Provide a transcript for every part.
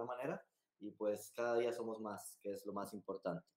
manera, y pues cada día somos más, que es lo más importante.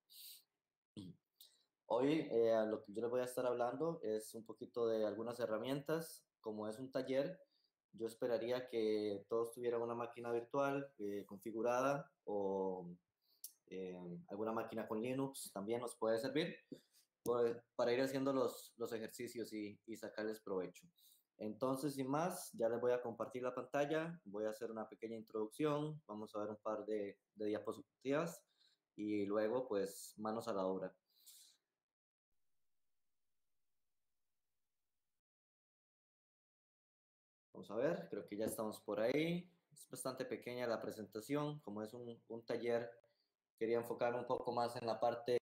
Hoy lo que yo les voy a estar hablando es un poquito de algunas herramientas. Como es un taller, yo esperaría que todos tuvieran una máquina virtual configurada o alguna máquina con Linux también nos puede servir para ir haciendo los ejercicios y sacarles provecho. Entonces, sin más, ya les voy a compartir la pantalla, voy a hacer una pequeña introducción, vamos a ver un par de diapositivas y luego pues manos a la obra. Vamos a ver, creo que ya estamos por ahí. Es bastante pequeña la presentación, como es un taller, quería enfocarme un poco más en la parte,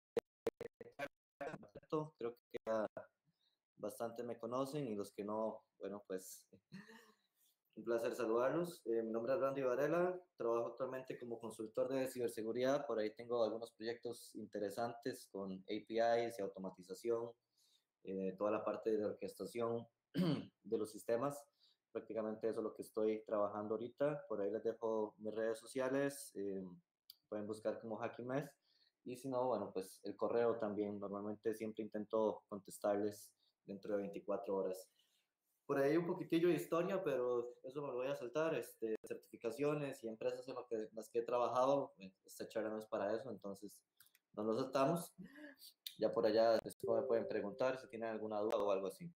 creo que ya bastante me conocen y los que no, bueno, pues un placer saludarlos. Mi nombre es Randy Varela, trabajo actualmente como consultor de ciberseguridad, por ahí tengo algunos proyectos interesantes con APIs y automatización, toda la parte de orquestación de los sistemas. Prácticamente eso es lo que estoy trabajando ahorita. Por ahí les dejo mis redes sociales, pueden buscar como HackingMess. Y si no, bueno, pues el correo también. Normalmente siempre intento contestarles dentro de 24 horas. Por ahí un poquitillo de historia, pero eso me lo voy a saltar. Certificaciones y empresas en las que he trabajado, esta charla no es para eso, entonces no lo saltamos. Ya por allá después me pueden preguntar si tienen alguna duda o algo así.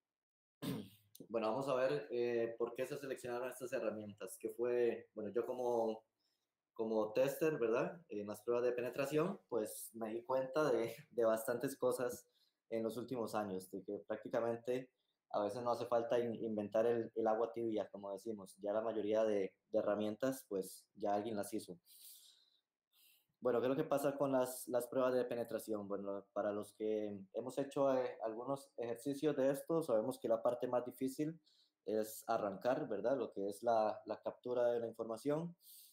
Bueno, vamos a ver por qué se seleccionaron estas herramientas, que fue, bueno, yo como tester, ¿verdad? En las pruebas de penetración, pues me di cuenta de bastantes cosas en los últimos años, de que prácticamente a veces no hace falta inventar el agua tibia, como decimos, ya la mayoría de herramientas, pues ya alguien las hizo. Bueno, ¿qué es lo que pasa con las pruebas de penetración? Bueno, para los que hemos hecho algunos ejercicios de esto, sabemos que la parte más difícil es arrancar, ¿verdad? Lo que es la captura de la información.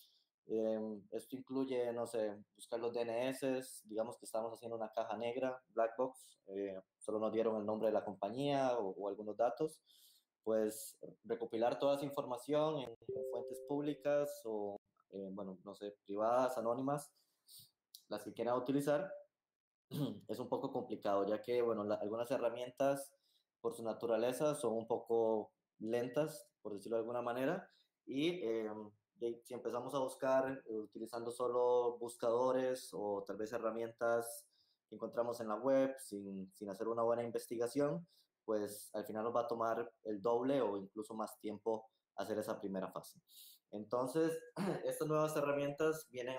Esto incluye, no sé, buscar los DNS, digamos que estamos haciendo una caja negra, black box, solo nos dieron el nombre de la compañía o algunos datos, pues recopilar toda esa información en fuentes públicas o, bueno, no sé, privadas, anónimas, las que quieran utilizar, es un poco complicado, ya que, bueno, algunas herramientas por su naturaleza son un poco lentas, por decirlo de alguna manera, y si empezamos a buscar utilizando solo buscadores o tal vez herramientas que encontramos en la web sin hacer una buena investigación, pues al final nos va a tomar el doble o incluso más tiempo hacer esa primera fase. Entonces, estas nuevas herramientas vienen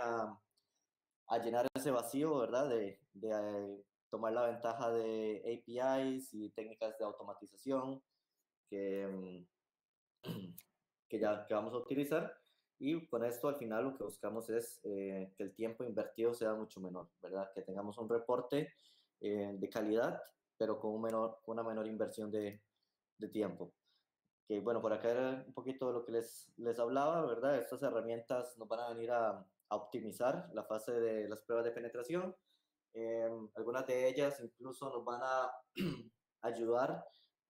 a llenar ese vacío, ¿verdad? De tomar la ventaja de APIs y técnicas de automatización que, que vamos a utilizar. Y con esto al final lo que buscamos es que el tiempo invertido sea mucho menor, ¿verdad? Que tengamos un reporte de calidad, pero con una menor inversión de tiempo. Que bueno, por acá era un poquito de lo que les hablaba, ¿verdad? Estas herramientas nos van a venir a optimizar la fase de las pruebas de penetración. Algunas de ellas incluso nos van a ayudar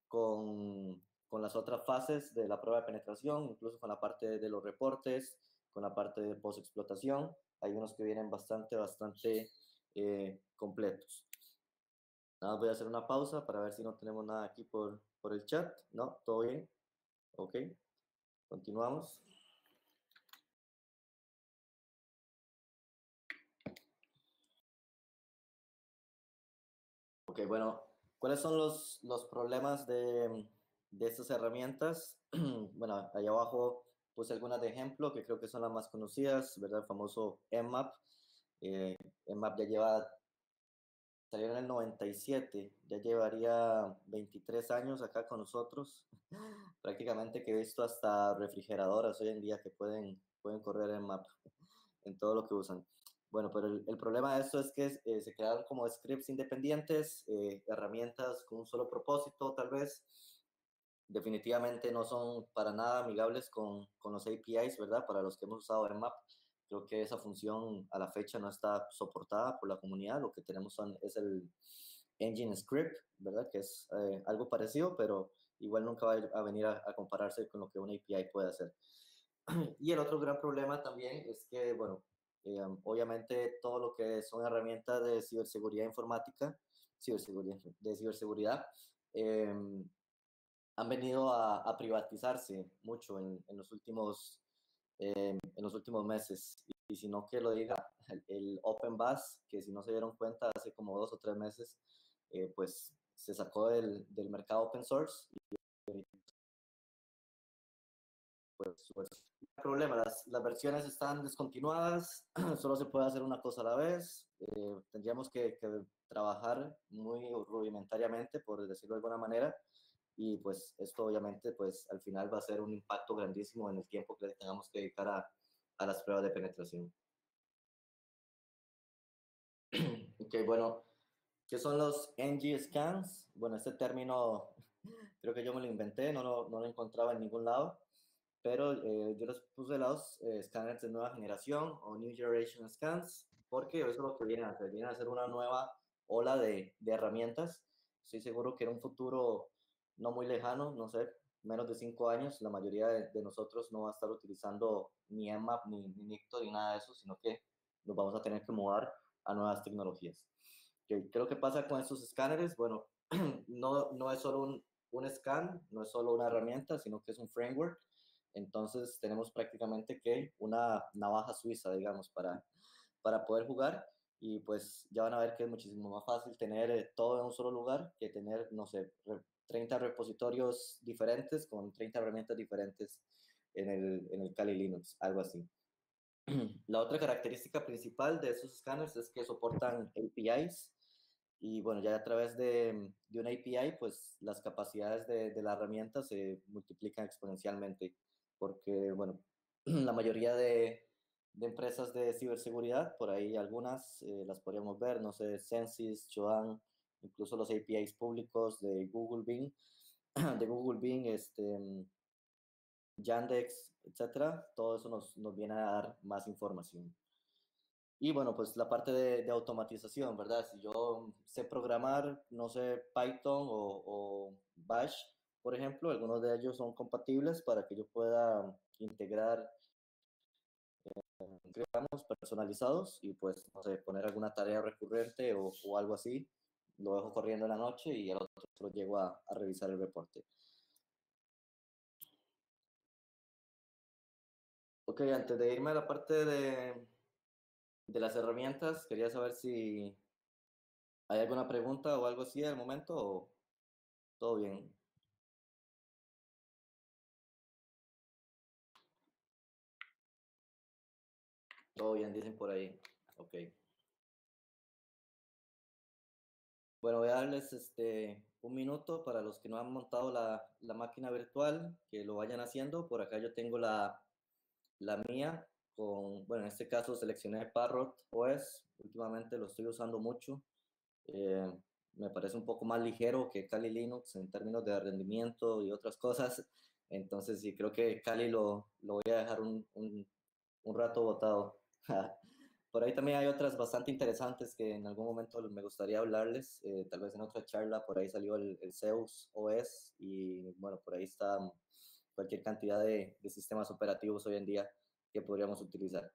con las otras fases de la prueba de penetración, incluso con la parte de los reportes, con la parte de post-explotación. Hay unos que vienen bastante completos. Nada, voy a hacer una pausa para ver si no tenemos nada aquí por el chat. No, todo bien. Ok, continuamos. Ok, bueno, ¿cuáles son los problemas de estas herramientas? Bueno, ahí abajo puse algunas de ejemplo que creo que son las más conocidas, ¿verdad? El famoso Nmap. Nmap salió en el 97, ya llevaría 23 años acá con nosotros. Prácticamente que he visto hasta refrigeradoras hoy en día que pueden correr Nmap en todo lo que usan. Bueno, pero el problema de esto es que se crearon como scripts independientes, herramientas con un solo propósito, tal vez. Definitivamente no son para nada amigables con los APIs, ¿verdad? Para los que hemos usado Nmap, creo que esa función a la fecha no está soportada por la comunidad. Lo que tenemos es el Engine Script, ¿verdad? Que es algo parecido, pero igual nunca va a venir a compararse con lo que una API puede hacer. Y el otro gran problema también es que, bueno, obviamente todo lo que son herramientas de ciberseguridad informática, de ciberseguridad, em, han venido a privatizarse mucho en los últimos meses. Y si no que lo diga el Open Bus, que si no se dieron cuenta hace como 2 o 3 meses, pues se sacó del mercado open source. Pues el problema, las versiones están descontinuadas, solo se puede hacer una cosa a la vez, tendríamos que trabajar muy rudimentariamente, por decirlo de alguna manera, y pues esto obviamente pues al final va a ser un impacto grandísimo en el tiempo que le tengamos que dedicar a las pruebas de penetración. Ok, bueno, ¿qué son los NG scans? Bueno, este término creo que yo me lo inventé, no lo encontraba en ningún lado, pero yo les puse los scanners de nueva generación o New Generation Scans, porque eso es lo que vienen a hacer una nueva ola de herramientas. Estoy seguro que en un futuro no muy lejano, no sé, menos de 5 años, la mayoría de nosotros no va a estar utilizando ni Nmap, ni Nikto, ni nada de eso, sino que nos vamos a tener que mudar a nuevas tecnologías. ¿Qué es lo que pasa con estos escáneres? Bueno, no es solo un scan, no es solo una herramienta, sino que es un framework. Entonces tenemos prácticamente que una navaja suiza, digamos, para poder jugar, y pues ya van a ver que es muchísimo más fácil tener todo en un solo lugar que tener, no sé, 30 repositorios diferentes con 30 herramientas diferentes en el Kali Linux, algo así. La otra característica principal de esos escáneres es que soportan APIs, y bueno, ya a través de una API, pues las capacidades de la herramienta se multiplican exponencialmente, porque bueno, la mayoría de empresas de ciberseguridad, por ahí algunas las podríamos ver, no sé, Censys, Joan, incluso los APIs públicos de Google Bing, Yandex, etcétera, todo eso nos viene a dar más información. Y bueno, pues la parte de automatización, ¿verdad? Si yo sé programar, no sé, Python o Bash, por ejemplo, algunos de ellos son compatibles para que yo pueda integrar programas personalizados y pues, no sé, poner alguna tarea recurrente o algo así, lo dejo corriendo en la noche y al otro llego a revisar el reporte. Ok, antes de irme a la parte de las herramientas, quería saber si hay alguna pregunta o algo así al momento o todo bien. Todo bien, dicen por ahí. Ok. Bueno, voy a darles un minuto para los que no han montado la máquina virtual, que lo vayan haciendo. Por acá yo tengo la mía bueno, en este caso seleccioné Parrot OS. Últimamente lo estoy usando mucho. Eh, Me parece un poco más ligero que Kali Linux en términos de rendimiento y otras cosas. Entonces sí, creo que Kali lo voy a dejar un rato botado. Por ahí también hay otras bastante interesantes que en algún momento me gustaría hablarles, tal vez en otra charla. Por ahí salió el Zeus OS y bueno, por ahí está cualquier cantidad de sistemas operativos hoy en día que podríamos utilizar.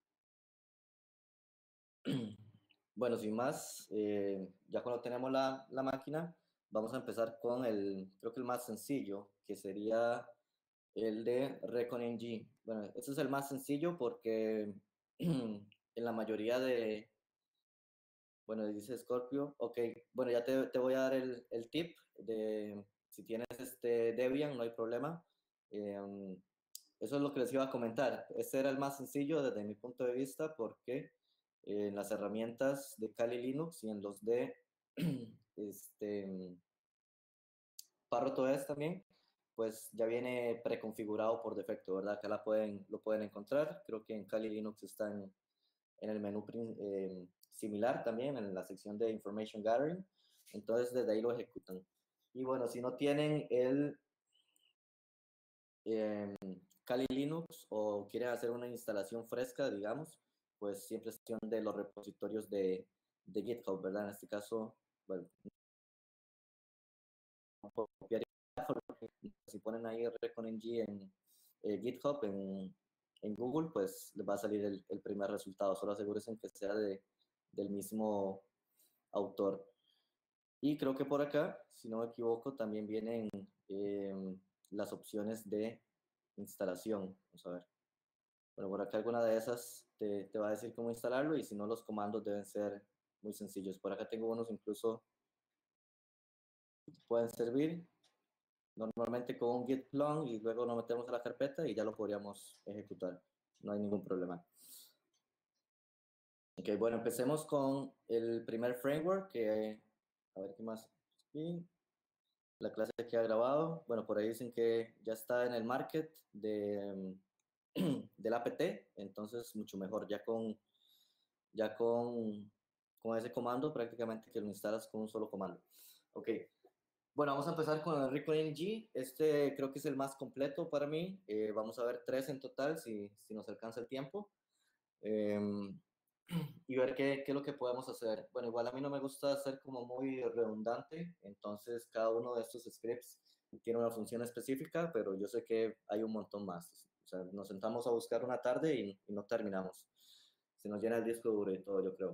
Bueno, sin más, ya cuando tenemos la máquina, vamos a empezar con creo que el más sencillo, que sería el de ReconNG. Bueno, este es el más sencillo porque en la mayoría bueno, dice Scorpio, ok, bueno, ya te voy a dar el tip de si tienes Debian, no hay problema. Eso es lo que les iba a comentar. Este era el más sencillo desde mi punto de vista porque en las herramientas de Kali Linux y en los de este, Parrot OS también, pues ya viene preconfigurado por defecto, ¿verdad? Acá lo pueden encontrar. Creo que en Kali Linux está en el menú similar también, en la sección de Information Gathering. Entonces desde ahí lo ejecutan. Y bueno, si no tienen el eh, Kali Linux o quieren hacer una instalación fresca, digamos, pues siempre es cuestión de los repositorios de GitHub, ¿verdad? En este caso, bueno, copiar, si ponen ahí ReconNG GitHub en Google, pues les va a salir el primer resultado. Solo asegúrense que sea del mismo autor. Y creo que por acá, si no me equivoco, también vienen las opciones de instalación. Vamos a ver. Bueno, por acá alguna de esas te va a decir cómo instalarlo, y si no, los comandos deben ser muy sencillos. Por acá tengo unos incluso pueden servir normalmente con un git clone, y luego lo metemos a la carpeta y ya lo podríamos ejecutar. No hay ningún problema. Ok, bueno, empecemos con el primer framework, a ver qué más. Aquí, la clase que ha grabado. Bueno, por ahí dicen que ya está en el market del apt, entonces mucho mejor. Con ese comando prácticamente que lo instalas con un solo comando. Ok, bueno, vamos a empezar con el ReckonNG. Este creo que es el más completo para mí. Vamos a ver 3 en total, si nos alcanza el tiempo. Y ver qué es lo que podemos hacer. Bueno, igual a mí no me gusta ser como muy redundante, entonces cada uno de estos scripts tiene una función específica, pero yo sé que hay un montón más. O sea, nos sentamos a buscar una tarde y no terminamos. Se nos llena el disco duro y todo, yo creo.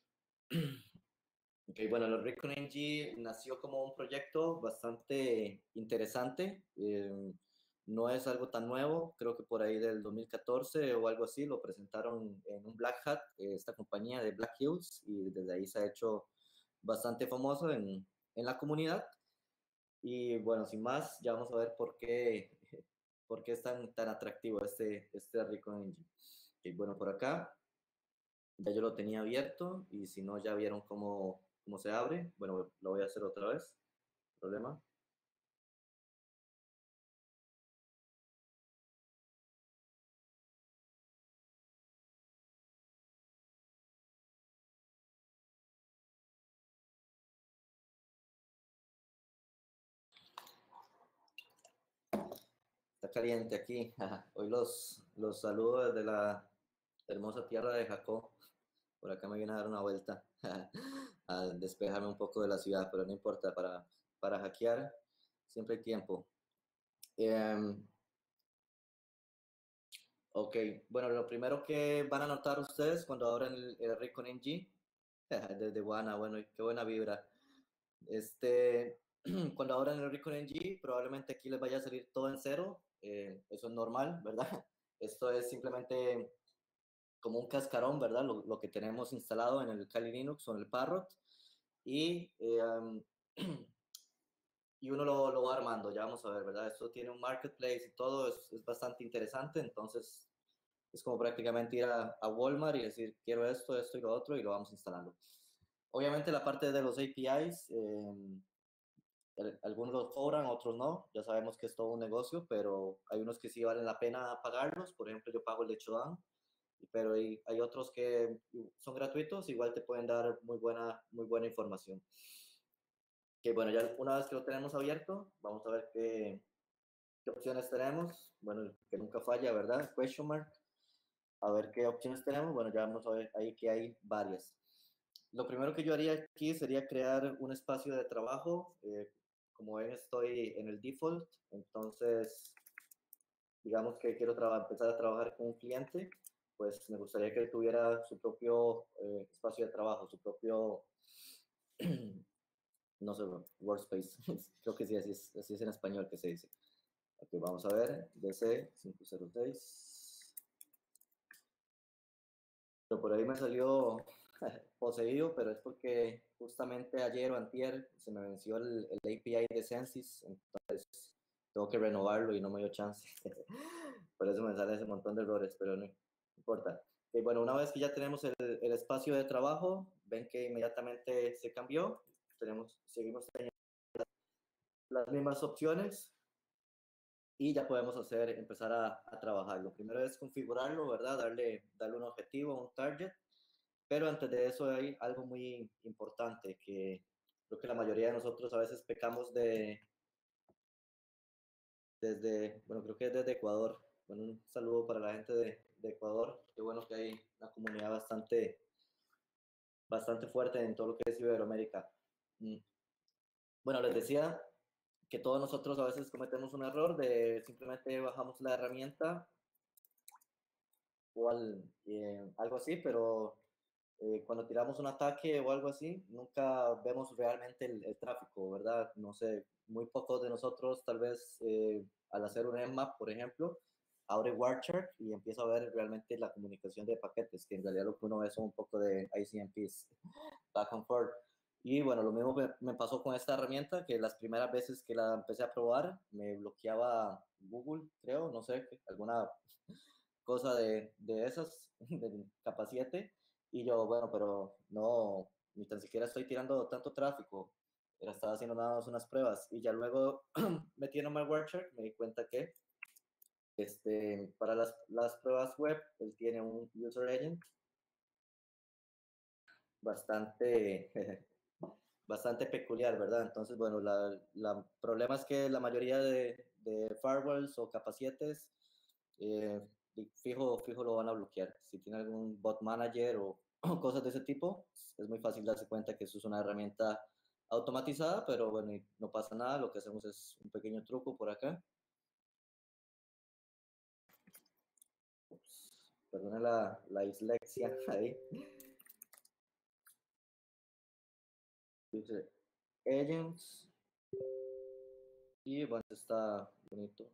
Ok, bueno, el ReckonNG nació como un proyecto bastante interesante. No es algo tan nuevo, creo que por ahí del 2014 o algo así lo presentaron en un Black Hat, esta compañía de Black Hills, y desde ahí se ha hecho bastante famoso en la comunidad. Y bueno, sin más, ya vamos a ver por qué es tan atractivo este ReckonNG. Okay, bueno, por acá ya yo lo tenía abierto, y si no ya vieron cómo se abre. Bueno, lo voy a hacer otra vez. Problema. Está caliente aquí. Hoy los saludo desde la hermosa tierra de Jacob. Por acá me viene a dar una vuelta a despejarme un poco de la ciudad, pero no importa, para hackear siempre hay tiempo. Ok, bueno, lo primero que van a notar ustedes cuando abren el ReckonNG, desde Guana, bueno, qué buena vibra. Cuando abran el ReckonNG, probablemente aquí les vaya a salir todo en cero. Eso es normal, ¿verdad? Esto es simplemente como un cascarón, ¿verdad? Lo que tenemos instalado en el Kali Linux o en el Parrot. Y, y uno lo va armando, ya vamos a ver, ¿verdad? Esto tiene un marketplace y todo, es bastante interesante, entonces es como prácticamente ir a Walmart y decir, quiero esto y lo otro, y lo vamos instalando. Obviamente la parte de los APIs, algunos los cobran, otros no. Ya sabemos que es todo un negocio, pero hay unos que sí valen la pena pagarlos. Por ejemplo, yo pago el de Chodan, pero hay otros que son gratuitos, igual te pueden dar muy buena información. Que bueno, ya una vez que lo tenemos abierto, vamos a ver qué opciones tenemos. Bueno, que nunca falla, ¿verdad? Question mark. A ver qué opciones tenemos. Bueno, ya vamos a ver ahí que hay varias. Lo primero que yo haría aquí sería crear un espacio de trabajo. Como ven, estoy en el default, entonces digamos que quiero empezar a trabajar con un cliente, pues me gustaría que él tuviera su propio espacio de trabajo, su propio, no sé, workspace. Creo que sí, así es en español que se dice. Ok, vamos a ver, DC506. Pero por ahí me salió poseído, pero es porque justamente ayer o antier se me venció el API de Census, entonces tengo que renovarlo y no me dio chance. Por eso me sale ese montón de errores, pero no importa. Y bueno, una vez que ya tenemos el espacio de trabajo, ven que inmediatamente se cambió. Seguimos teniendo las mismas opciones y ya podemos empezar a trabajar. Lo primero es configurarlo, ¿verdad? Darle un objetivo, un target. Pero antes de eso hay algo muy importante que creo que la mayoría de nosotros a veces pecamos bueno, creo que es desde Ecuador. Bueno, un saludo para la gente de Ecuador. Qué bueno que hay una comunidad bastante fuerte en todo lo que es Iberoamérica. Bueno, les decía que todos nosotros a veces cometemos un error de simplemente bajamos la herramienta o algo así, pero cuando tiramos un ataque o algo así, nunca vemos realmente el tráfico, ¿verdad? No sé, muy pocos de nosotros tal vez al hacer un Nmap, por ejemplo, abre Wireshark y empieza a ver realmente la comunicación de paquetes, que en realidad lo que uno ve son un poco de ICMPs, back and forth. Y bueno, lo mismo me pasó con esta herramienta, que las primeras veces que la empecé a probar me bloqueaba Google, creo, no sé, alguna cosa de esas, de capa 7, y yo, bueno, pero no, ni tan siquiera estoy tirando tanto tráfico, era, estaba haciendo nada más unas pruebas, y ya luego metiendo my WordCheck me di cuenta que para las pruebas web, él tiene un user agent bastante, bastante peculiar, ¿verdad? Entonces, bueno, la problema es que la mayoría de firewalls o capa 7 fijo lo van a bloquear. Si tiene algún bot manager o cosas de ese tipo, es muy fácil darse cuenta que eso es una herramienta automatizada, pero bueno, no pasa nada. Lo que hacemos es un pequeño truco por acá. Ups, perdone la dislexia ahí. Dice agents y bueno, está bonito.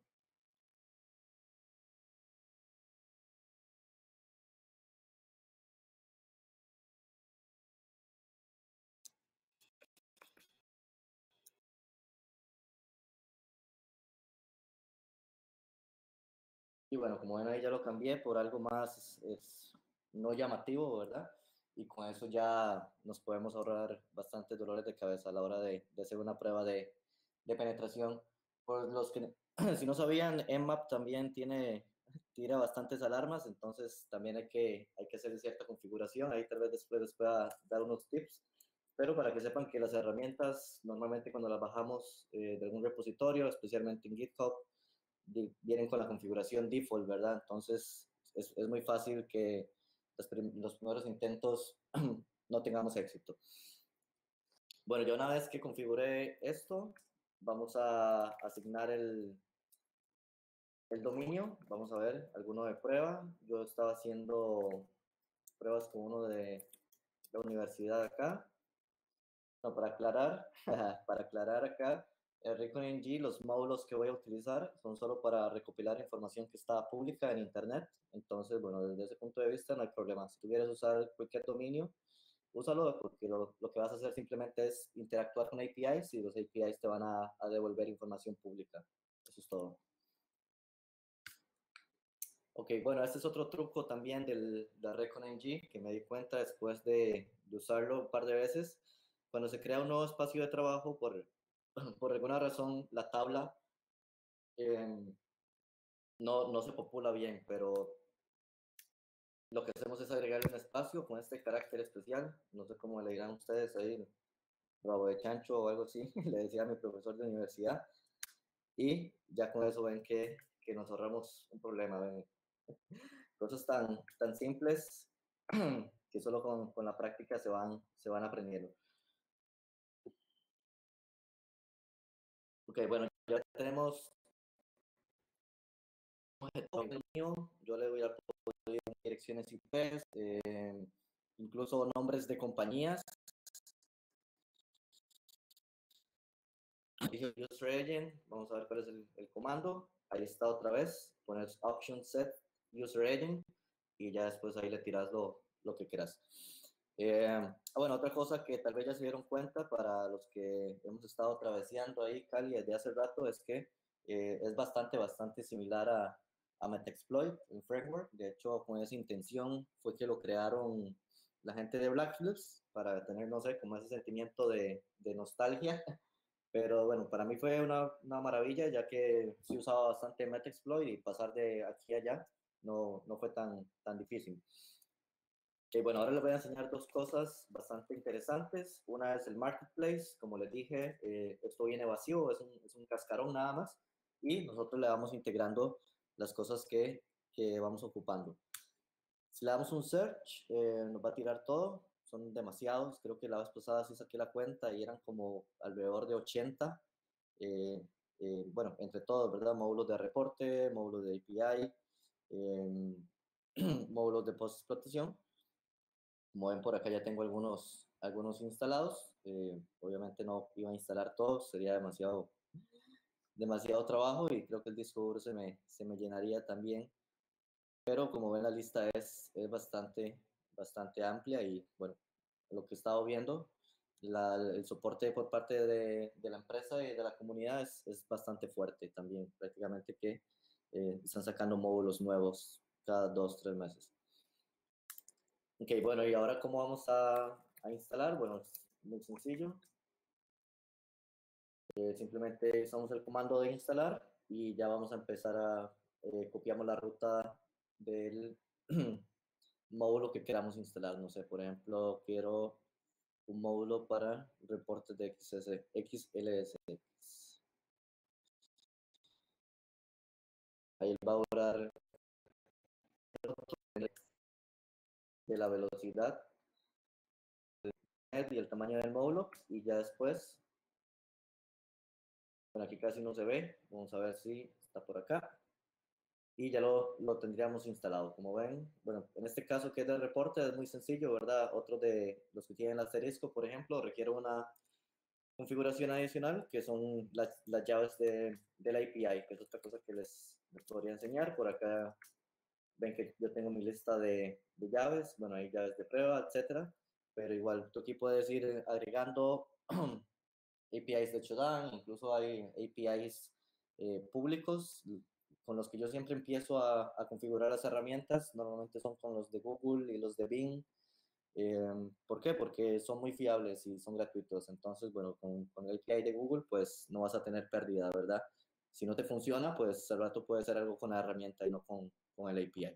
Y bueno, como ven ahí ya lo cambié por algo más no llamativo, ¿verdad? Y con eso ya nos podemos ahorrar bastantes dolores de cabeza a la hora de hacer una prueba de penetración. Por los que, si no sabían, Nmap también tira bastantes alarmas, entonces también hay que hacer cierta configuración. Ahí tal vez después les pueda dar unos tips. Pero para que sepan que las herramientas, normalmente cuando las bajamos de algún repositorio, especialmente en GitHub, vienen con la configuración default, ¿verdad? Entonces es muy fácil que los primeros intentos no tengamos éxito. Bueno, ya una vez que configuré esto, vamos a asignar el dominio. Vamos a ver alguno de prueba. Yo estaba haciendo pruebas con uno de la universidad acá. No, para aclarar acá, el ReconNG, los módulos que voy a utilizar son solo para recopilar información que está pública en Internet. Entonces, bueno, desde ese punto de vista no hay problema. Si tú quieres usar cualquier dominio, úsalo porque lo que vas a hacer simplemente es interactuar con APIs y los APIs te van a devolver información pública. Eso es todo. Ok, bueno, este es otro truco también de ReconNG que me di cuenta después de usarlo un par de veces. Cuando se crea un nuevo espacio de trabajo, por alguna razón la tabla eh, no se popula bien, pero lo que hacemos es agregarle un espacio con este carácter especial. No sé cómo le dirán ustedes ahí, bravo de chancho o algo así, le decía a mi profesor de universidad. Y ya con eso ven que nos ahorramos un problema. ¿Ven? Cosas tan simples que solo con la práctica se van aprendiendo. Ok, bueno, ya tenemos el mío. Yo le voy a poner direcciones IP, incluso nombres de compañías. User agent, vamos a ver cuál es el comando. Ahí está otra vez. Pones option set user agent y ya después ahí le tiras lo que quieras. Bueno, otra cosa que tal vez ya se dieron cuenta para los que hemos estado traveseando ahí Cali desde hace rato es que es bastante similar a Metaxploit, un framework. De hecho, con esa intención fue que lo crearon la gente de Black Phillips para tener, no sé, como ese sentimiento de nostalgia. Pero bueno, para mí fue una maravilla ya que sí usaba bastante Metaxploit y pasar de aquí a allá no fue tan difícil. Bueno, ahora les voy a enseñar dos cosas bastante interesantes. Una es el marketplace, como les dije, esto viene vacío, es un cascarón nada más, y nosotros le vamos integrando las cosas que vamos ocupando. Si le damos un search, nos va a tirar todo, son demasiados, creo que la vez pasada sí saqué la cuenta y eran como alrededor de 80. bueno, entre todos, ¿verdad? Módulos de reporte, módulos de API, módulos de post-explotación. Como ven por acá ya tengo algunos instalados. Obviamente no iba a instalar todos, sería demasiado trabajo y creo que el disco duro se me llenaría también. Pero como ven la lista es bastante amplia y bueno, lo que he estado viendo, el soporte por parte de la empresa y de la comunidad es bastante fuerte también, prácticamente que están sacando módulos nuevos cada 2, 3 meses. Ok, bueno, y ahora cómo vamos a instalar, bueno, es muy sencillo. Simplemente usamos el comando de instalar y ya vamos a empezar copiamos la ruta del módulo que queramos instalar. No sé, por ejemplo, quiero un módulo para reportes de XLSX. Ahí va a durar de la velocidad y el tamaño del módulo y ya después, bueno, aquí casi no se ve, vamos a ver si está por acá y ya lo tendríamos instalado. Como ven, bueno, en este caso que es de reporte es muy sencillo, ¿verdad? Otros de los que tienen asterisco, por ejemplo, requiere una configuración adicional que son las llaves de la API, que es otra cosa que les podría enseñar. Por acá ven que yo tengo mi lista de llaves, bueno, hay llaves de prueba, etcétera, pero igual tú aquí puedes ir agregando APIs de Shodan, incluso hay APIs públicos con los que yo siempre empiezo a configurar las herramientas, normalmente son con los de Google y los de Bing. ¿Por qué? Porque son muy fiables y son gratuitos. Entonces, bueno, con el API de Google, pues no vas a tener pérdida, ¿verdad? Si no te funciona, pues al rato puede ser algo con la herramienta y no con el API.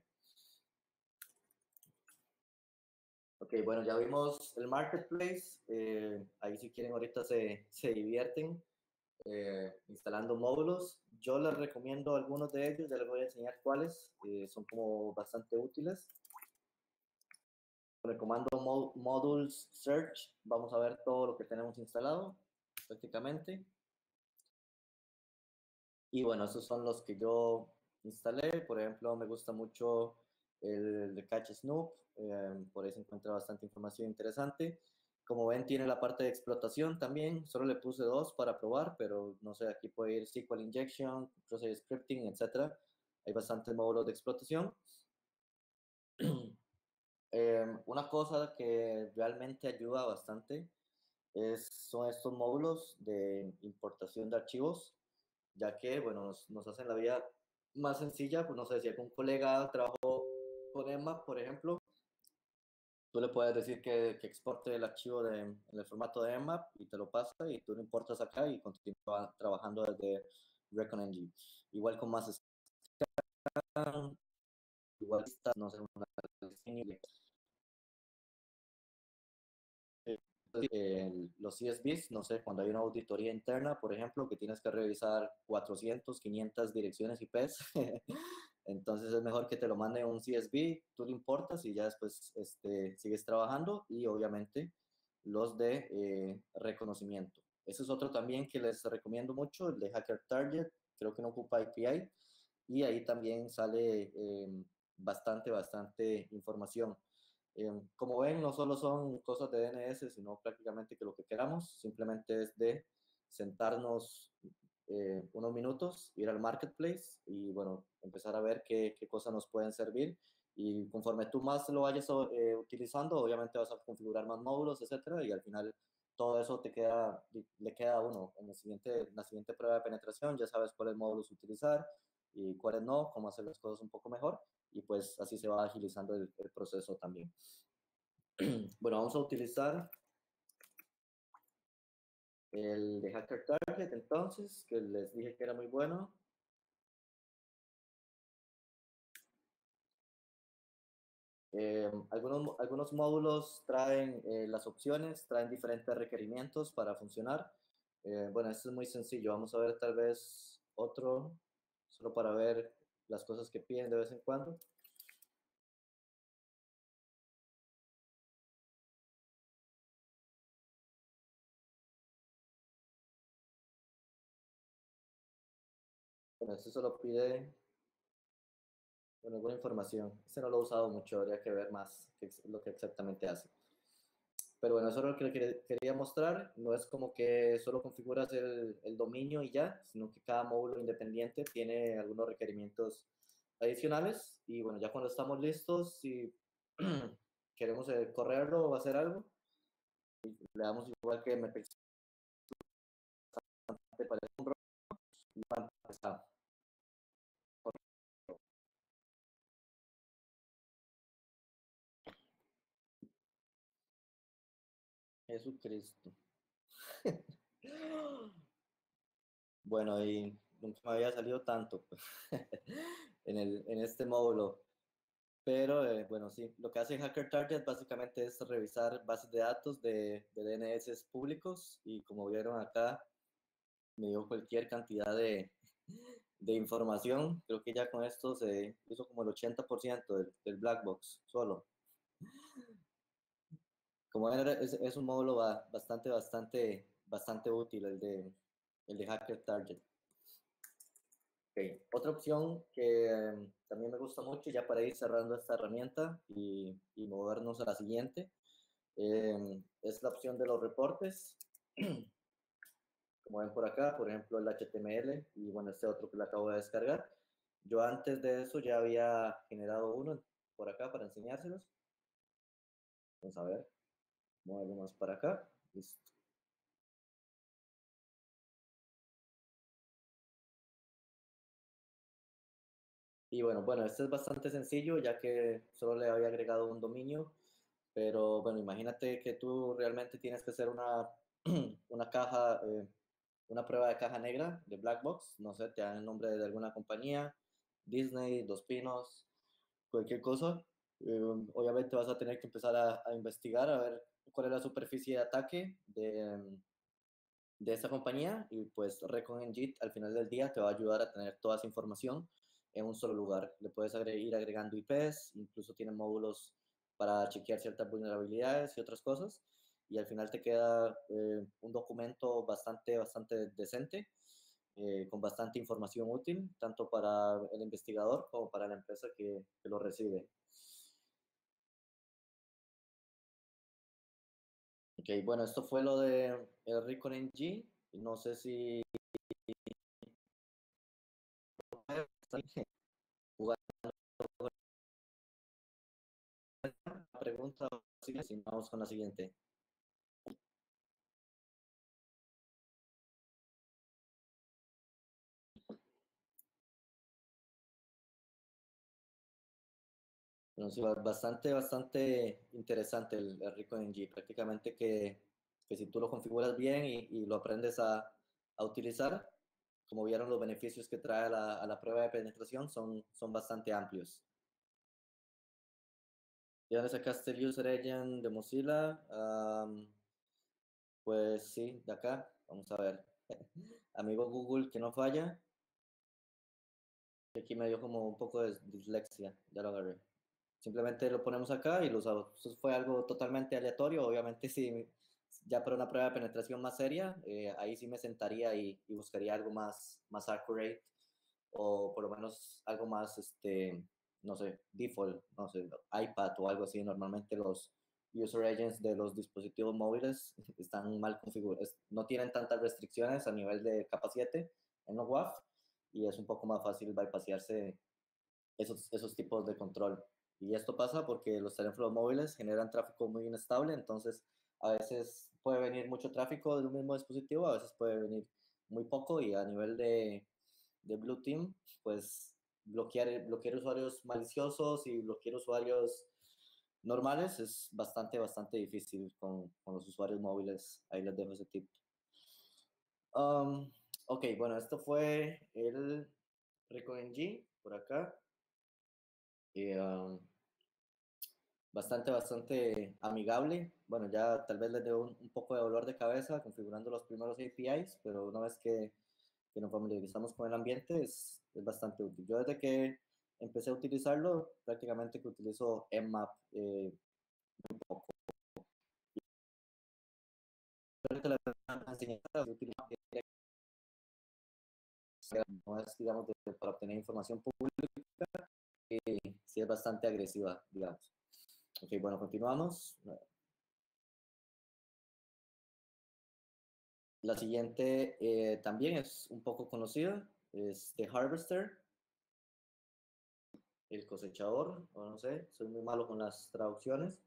Ok, bueno, ya vimos el marketplace. Ahí si quieren ahorita se divierten instalando módulos. Yo les recomiendo algunos de ellos, ya les voy a enseñar cuáles. Son como bastante útiles. Con el comando modules search vamos a ver todo lo que tenemos instalado prácticamente. Y bueno, esos son los que yo instalé. Por ejemplo, me gusta mucho el de Catch Snoop. Por ahí se encuentra bastante información interesante. Como ven, tiene la parte de explotación también. Solo le puse 2 para probar, pero no sé, aquí puede ir SQL Injection, Process Scripting, etc. Hay bastantes módulos de explotación. Una cosa que realmente ayuda bastante son estos módulos de importación de archivos, ya que, bueno, nos hacen la vida más sencilla. Pues no sé, si algún colega trabajó con Emma, por ejemplo, tú le puedes decir que exporte el archivo en el formato de Emma y te lo pasa y tú lo importas acá y continúa trabajando desde Recon Engine. Igual con más igual no sé, los CSVs, no sé, cuando hay una auditoría interna, por ejemplo, que tienes que revisar 400, 500 direcciones IPs, entonces es mejor que te lo mande un CSV, tú lo importas y ya después sigues trabajando y obviamente los de reconocimiento. Ese es otro también que les recomiendo mucho, el de Hacker Target, creo que no ocupa API y ahí también sale bastante información. Como ven, no solo son cosas de DNS, sino prácticamente que lo que queramos simplemente es de sentarnos unos minutos, ir al marketplace y bueno, empezar a ver qué cosas nos pueden servir. Y conforme tú más lo vayas utilizando, obviamente vas a configurar más módulos, etcétera, y al final todo eso le queda a uno en la siguiente prueba de penetración, ya sabes cuáles módulos utilizar y cuáles no, cómo hacer las cosas un poco mejor y pues así se va agilizando el proceso también. Bueno, vamos a utilizar el de Hacker Target entonces, que les dije que era muy bueno. Algunos módulos traen las opciones, traen diferentes requerimientos para funcionar. Bueno, esto es muy sencillo. Vamos a ver tal vez otro, solo para ver las cosas que piden de vez en cuando. Bueno, eso solo pide bueno, alguna información. Este no lo he usado mucho, habría que ver más qué es lo que exactamente hace. Pero bueno, eso es lo que quería mostrar. No es como que solo configuras el dominio y ya, sino que cada módulo independiente tiene algunos requerimientos adicionales. Y bueno, ya cuando estamos listos, si queremos correrlo o hacer algo, le damos igual que MPX para un rol y va a empezar. Jesucristo. Bueno, y nunca me había salido tanto pues, en este módulo. Pero bueno, sí, lo que hace Hacker Target básicamente es revisar bases de datos de DNS públicos y como vieron acá, me dio cualquier cantidad de información. Creo que ya con esto se hizo como el 80% del black box solo. Como era, es un módulo bastante útil el de Hacker Target. Okay. Otra opción que también me gusta mucho, ya para ir cerrando esta herramienta y movernos a la siguiente, es la opción de los reportes. Como ven por acá, por ejemplo, el HTML y bueno, este otro que le acabo de descargar. Yo antes de eso ya había generado uno por acá para enseñárselos. Vamos a ver, moverlo más para acá. Listo. Y bueno, este es bastante sencillo ya que solo le había agregado un dominio, pero bueno, imagínate que tú realmente tienes que hacer una caja, una prueba de caja negra de Black Box, no sé, te dan el nombre de alguna compañía, Disney, Dos Pinos, cualquier cosa. Obviamente vas a tener que empezar a investigar, a ver cuál es la superficie de ataque de esta compañía y pues Recon Engine al final del día te va a ayudar a tener toda esa información en un solo lugar. Le puedes ir agregando IPs, incluso tiene módulos para chequear ciertas vulnerabilidades y otras cosas y al final te queda un documento bastante decente, con bastante información útil, tanto para el investigador como para la empresa que lo recibe. Ok, bueno, esto fue lo de el Recon NG. No sé si jugar la pregunta, si vamos con la siguiente. Bueno, sí, bastante interesante el Recon NG. Prácticamente que si tú lo configuras bien y lo aprendes a utilizar, como vieron los beneficios que trae a la prueba de penetración son bastante amplios. ¿De dónde sacaste el User Agent de Mozilla? Pues sí, de acá. Vamos a ver. Amigo Google que no falla. Aquí me dio como un poco de dislexia. Ya lo agarré. Simplemente lo ponemos acá y lo usamos. Eso fue algo totalmente aleatorio. Obviamente, sí, ya para una prueba de penetración más seria, ahí sí me sentaría y buscaría algo más accurate o por lo menos algo más, no sé, default, no sé, iPad o algo así. Normalmente los user agents de los dispositivos móviles están mal configurados, no tienen tantas restricciones a nivel de capa 7 en los WAF y es un poco más fácil bypassarse esos tipos de control. Y esto pasa porque los teléfonos móviles generan tráfico muy inestable, entonces a veces puede venir mucho tráfico de un mismo dispositivo, a veces puede venir muy poco y a nivel de Blue Team, pues bloquear usuarios maliciosos y bloquear usuarios normales es bastante difícil con los usuarios móviles. Ahí les dejo ese tip. Um, ok, bueno, esto fue el Recon G por acá. Um, bastante amigable. Bueno, ya tal vez les dé un poco de dolor de cabeza configurando los primeros APIs, pero una vez que nos familiarizamos con el ambiente es bastante útil. Yo desde que empecé a utilizarlo, prácticamente que utilizo Nmap un poco. Creo que la enseñanza de utilizar no es, digamos, para obtener información pública, sí es bastante agresiva, digamos. Ok, bueno, continuamos. La siguiente también es un poco conocida, es The Harvester, el cosechador, o no sé, soy muy malo con las traducciones.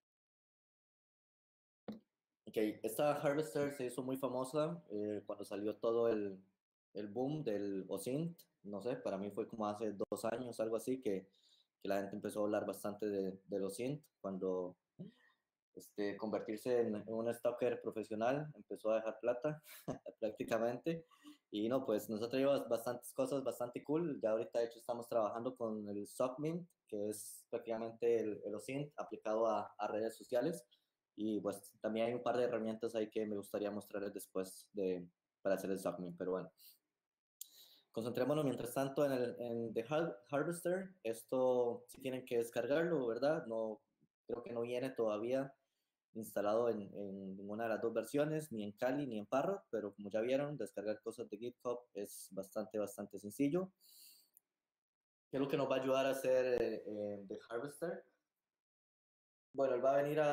Ok, esta Harvester se hizo muy famosa cuando salió todo el boom del OSINT, no sé, para mí fue como hace 2 años, algo así, que la gente empezó a hablar bastante del OSINT, cuando convertirse en un stalker profesional, empezó a dejar plata prácticamente. Y no, pues nos ha traído bastantes cosas bastante cool. Ya ahorita de hecho estamos trabajando con el SOCMINT, que es prácticamente el OSINT aplicado a redes sociales. Y pues también hay un par de herramientas ahí que me gustaría mostrarles después para hacer el SOCMINT, pero bueno. Concentrémonos mientras tanto en The Harvester. Esto sí tienen que descargarlo, ¿verdad? No, creo que no viene todavía instalado en ninguna de las dos versiones, ni en Kali ni en Parrot, pero como ya vieron, descargar cosas de GitHub es bastante sencillo. ¿Qué es lo que nos va a ayudar a hacer The Harvester? Bueno, él va a venir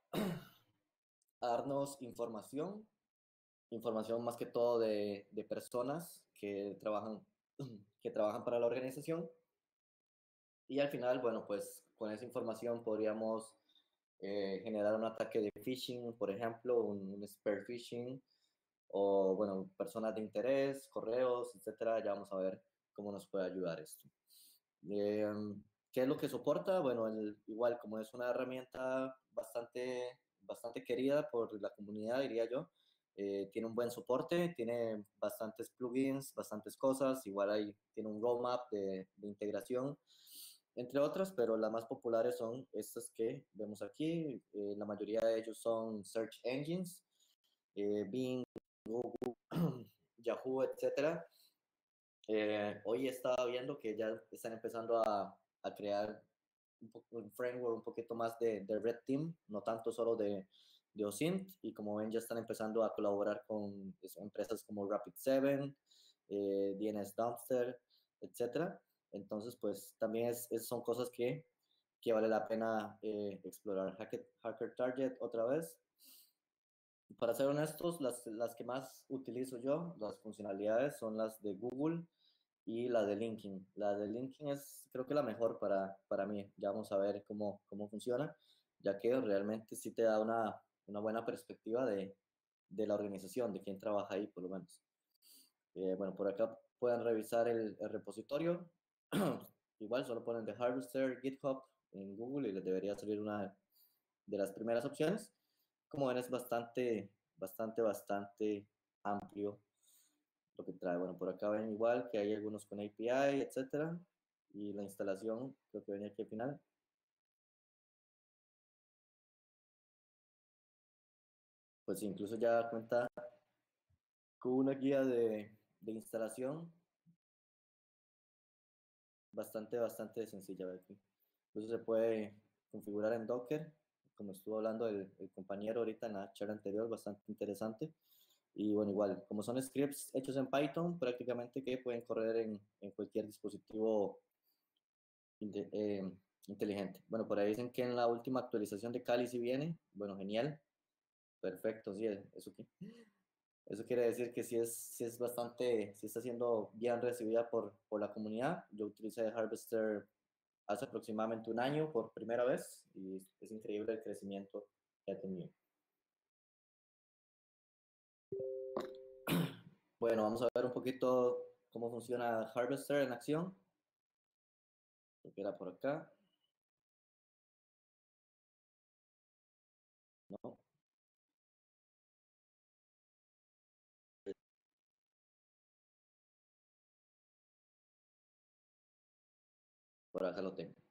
a darnos información más que todo de personas que trabajan para la organización. Y al final, bueno, pues con esa información podríamos generar un ataque de phishing, por ejemplo, un spear phishing, o bueno, personas de interés, correos, etcétera. Ya vamos a ver cómo nos puede ayudar esto. Eh, ¿Qué es lo que soporta? Bueno, igual como es una herramienta bastante querida por la comunidad, diría yo, tiene un buen soporte, tiene bastantes plugins, bastantes cosas, igual tiene un roadmap de integración, entre otras, pero las más populares son estas que vemos aquí. La mayoría de ellos son search engines, Bing, Google, Yahoo, etcétera. Hoy estaba viendo que ya están empezando a crear un framework un poquito más de Red Team, no tanto solo de OSINT, y como ven ya están empezando a colaborar con empresas como Rapid7, DNS Dumpster, etcétera. Entonces, pues también son cosas que vale la pena explorar. Hacker Target otra vez. Para ser honestos, las que más utilizo yo, las funcionalidades, son las de Google y la de LinkedIn. La de LinkedIn es creo que la mejor para mí. Ya vamos a ver cómo funciona, ya que realmente sí te da una buena perspectiva de la organización, de quién trabaja ahí por lo menos. Bueno, por acá pueden revisar el repositorio. Igual solo ponen The Harvester, GitHub en Google y les debería salir una de las primeras opciones. Como ven, es bastante amplio lo que trae. Bueno, por acá ven igual que hay algunos con API, etcétera. Y la instalación, creo que venía aquí al final. Pues incluso ya cuenta con una guía de instalación bastante sencilla. Aquí. Incluso se puede configurar en Docker, como estuvo hablando el compañero ahorita en la charla anterior, bastante interesante. Y bueno, igual, como son scripts hechos en Python, prácticamente que pueden correr en cualquier dispositivo eh, inteligente. Bueno, por ahí dicen que en la última actualización de Kali sí viene. Bueno, genial. Perfecto, sí, eso quiere decir que sí está siendo bien recibida por la comunidad. Yo utilicé Harvester hace aproximadamente un año por primera vez y es increíble el crecimiento que ha tenido. Bueno, vamos a ver un poquito cómo funciona Harvester en acción. Creo que era por acá. No, por acá lo tengo.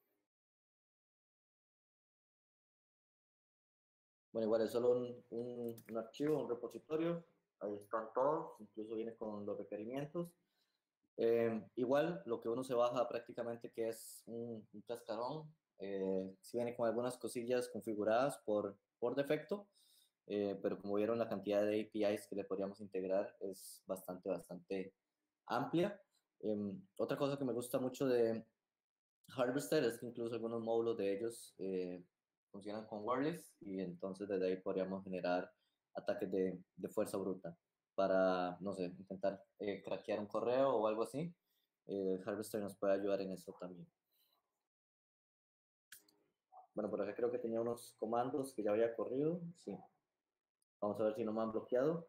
Bueno, igual es solo un archivo, un repositorio. Ahí están todos, incluso viene con los requerimientos. Igual lo que uno se baja prácticamente que es un cascarón. Si viene con algunas cosillas configuradas por defecto, pero como vieron la cantidad de APIs que le podríamos integrar es bastante amplia. Otra cosa que me gusta mucho de Harvester es que incluso algunos módulos de ellos funcionan con wireless y entonces desde ahí podríamos generar ataques de fuerza bruta para, no sé, intentar craquear un correo o algo así. Harvester nos puede ayudar en eso también. Bueno, por acá creo que tenía unos comandos que ya había corrido. Sí. Vamos a ver si no me han bloqueado.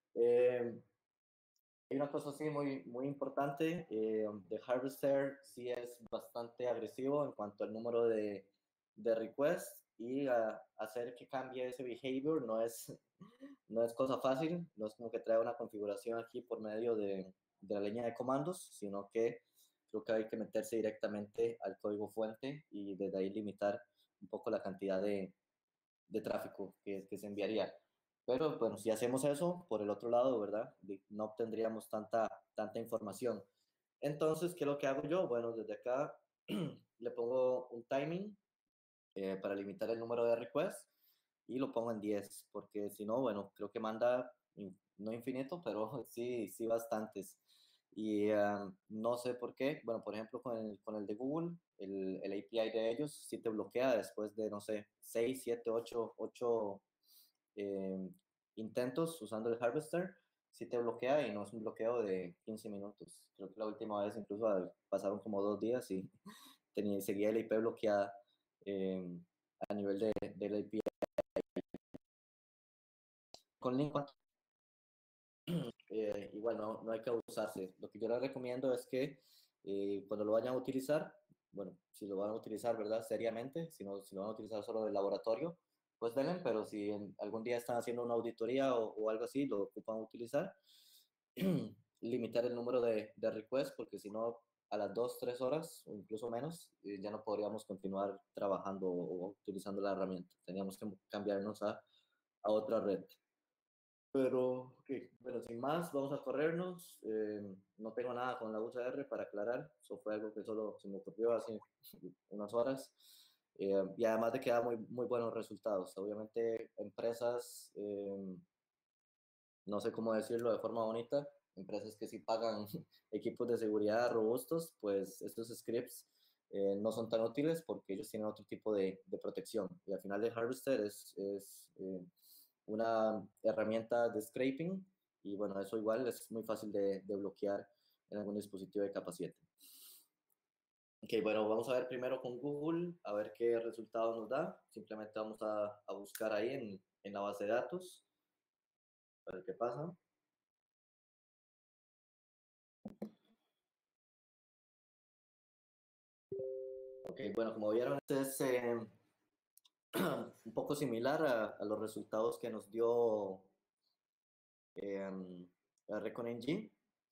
Hay una cosa así muy importante. The Harvester sí es bastante agresivo en cuanto al número de requests y hacer que cambie ese behavior no es cosa fácil. No es como que trae una configuración aquí por medio de la línea de comandos, sino que creo que hay que meterse directamente al código fuente y desde ahí limitar un poco la cantidad de tráfico que se enviaría. Pero bueno, si hacemos eso, por el otro lado, ¿verdad? No obtendríamos tanta información. Entonces, ¿qué es lo que hago yo? Bueno, desde acá le pongo un timing para limitar el número de requests y lo pongo en 10, porque si no, bueno, creo que manda, no infinito, pero sí bastantes. Y no sé por qué, bueno, por ejemplo, con el de Google, el API de ellos sí te bloquea después de, no sé, 6 7 8 eh, intentos usando el Harvester, sí te bloquea y no es un bloqueo de 15 minutos. Creo que la última vez incluso pasaron como 2 días y seguía el IP bloqueada eh, a nivel del API. Con link igual no hay que abusarse. Lo que yo les recomiendo es que cuando lo vayan a utilizar, bueno, si lo van a utilizar, ¿verdad? Seriamente, si lo van a utilizar solo de laboratorio, pues denle, pero si algún día están haciendo una auditoría o algo así, lo ocupan utilizar, limitar el número de requests, porque si no, a las 2 3 horas o incluso menos, ya no podríamos continuar trabajando o utilizando la herramienta. Teníamos que cambiarnos a otra red. Pero, ok, bueno, sin más, vamos a corrernos. No tengo nada con la UCR para aclarar. Eso fue algo que solo se me ocurrió hace unas horas. Y además de que da muy buenos resultados. Obviamente, empresas, no sé cómo decirlo de forma bonita, empresas que sí pagan equipos de seguridad robustos, pues estos scripts no son tan útiles porque ellos tienen otro tipo de protección. Y al final de Harvester es una herramienta de scraping y bueno, eso igual es muy fácil de bloquear en algún dispositivo de capa 7. Ok, bueno, vamos a ver primero con Google, a ver qué resultados nos da. Simplemente vamos a buscar ahí en la base de datos, a ver qué pasa. Ok, bueno, como vieron, este es un poco similar a los resultados que nos dio Recon NG.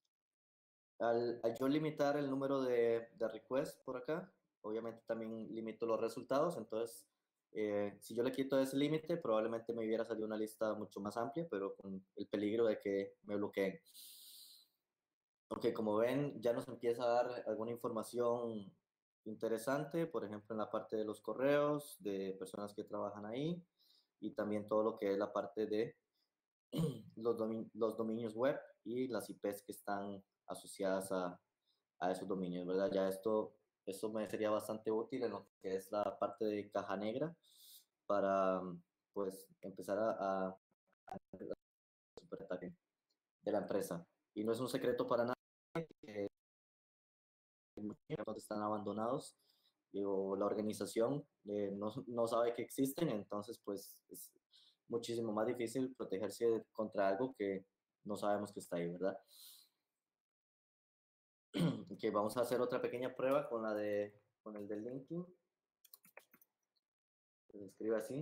Al yo limitar el número de requests por acá, obviamente también limito los resultados, entonces si yo le quito ese límite, probablemente me hubiera salido una lista mucho más amplia, pero con el peligro de que me bloqueen. Ok, como ven, ya nos empieza a dar alguna información interesante, por ejemplo, en la parte de los correos, de personas que trabajan ahí, y también todo lo que es la parte de los dominios web y las IPs que están asociadas a esos dominios, ¿verdad? Ya esto me sería bastante útil en lo que es la parte de caja negra para, pues, empezar a superataque de la empresa. Y no es un secreto para nadie que muchos están abandonados o la organización no sabe que existen, entonces pues es muchísimo más difícil protegerse contra algo que no sabemos que está ahí, ¿verdad? Ok, vamos a hacer otra pequeña prueba con el del linking. Se escribe así.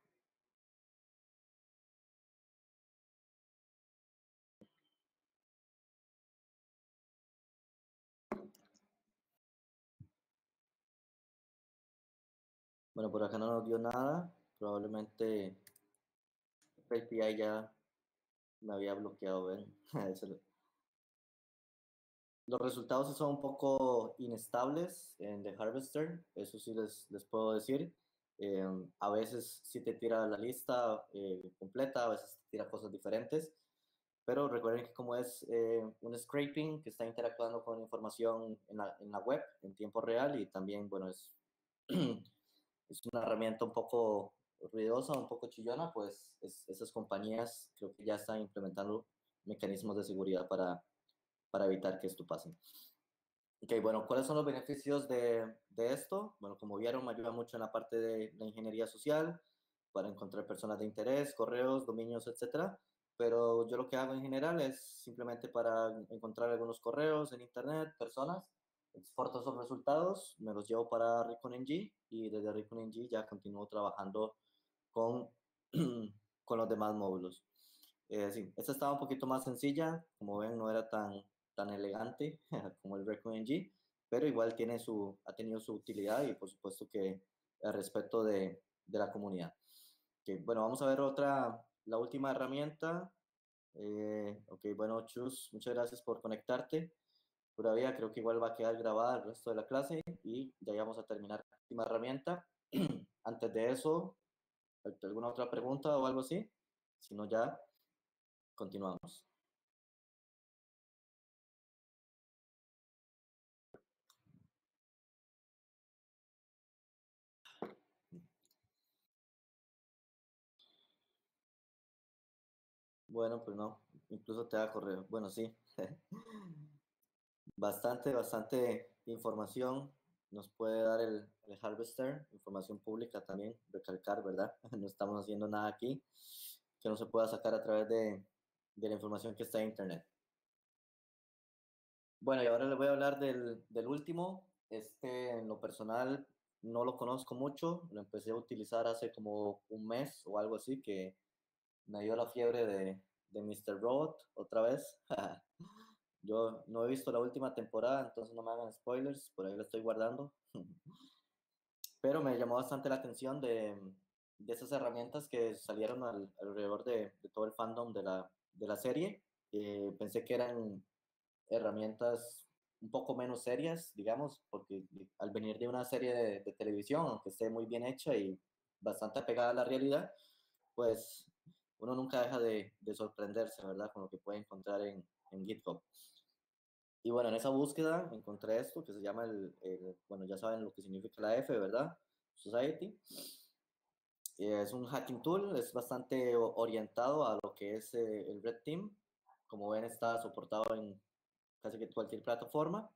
Bueno, por acá no nos dio nada. Probablemente el API ya me había bloqueado, ¿ven? Los resultados sí son un poco inestables en The Harvester, eso sí les puedo decir. A veces sí te tira la lista completa, a veces te tira cosas diferentes. pero recuerden que como es un scraping que está interactuando con información en la web en tiempo real y también, bueno, es una herramienta un poco ruidosa, un poco chillona, pues esas compañías creo que ya están implementando mecanismos de seguridad para evitar que esto pase. Ok, bueno, ¿cuáles son los beneficios de esto? Bueno, como vieron, me ayuda mucho en la parte de la ingeniería social, para encontrar personas de interés, correos, dominios, etcétera. Pero yo lo que hago en general es simplemente para encontrar algunos correos en internet, personas, exporto esos resultados, me los llevo para ReconNG y desde ReconNG ya continúo trabajando con, con los demás módulos. Sí, esta estaba un poquito más sencilla, como ven, no era tan elegante como el ReconNG, pero igual ha tenido su utilidad y por supuesto que el respeto de la comunidad. Okay, bueno, vamos a ver la última herramienta. Ok, bueno, Chus, muchas gracias por conectarte. Todavía creo que igual va a quedar grabada el resto de la clase y ya vamos a terminar la última herramienta. Antes de eso, ¿alguna otra pregunta o algo así? Si no, ya continuamos. Bueno, pues no, incluso te da correo. Bueno, sí. Bastante información nos puede dar el Harvester, información pública también, recalcar, ¿verdad? No estamos haciendo nada aquí que no se pueda sacar a través de la información que está en Internet. Bueno, y ahora les voy a hablar del último. Este, en lo personal, no lo conozco mucho. Lo empecé a utilizar hace como un mes o algo así, que me dio la fiebre de Mr. Robot otra vez. Yo no he visto la última temporada, entonces no me hagan spoilers, por ahí lo estoy guardando. Pero me llamó bastante la atención de esas herramientas que salieron alrededor de todo el fandom de la serie. Pensé que eran herramientas un poco menos serias, digamos, porque al venir de una serie de televisión, aunque esté muy bien hecha y bastante apegada a la realidad, pues uno nunca deja de sorprenderse, ¿verdad? Con lo que puede encontrar en GitHub. Y bueno, en esa búsqueda encontré esto que se llama bueno, ya saben lo que significa la F, ¿verdad? Society. Es un hacking tool, es bastante orientado a lo que es el Red Team. Como ven, está soportado en casi que cualquier plataforma.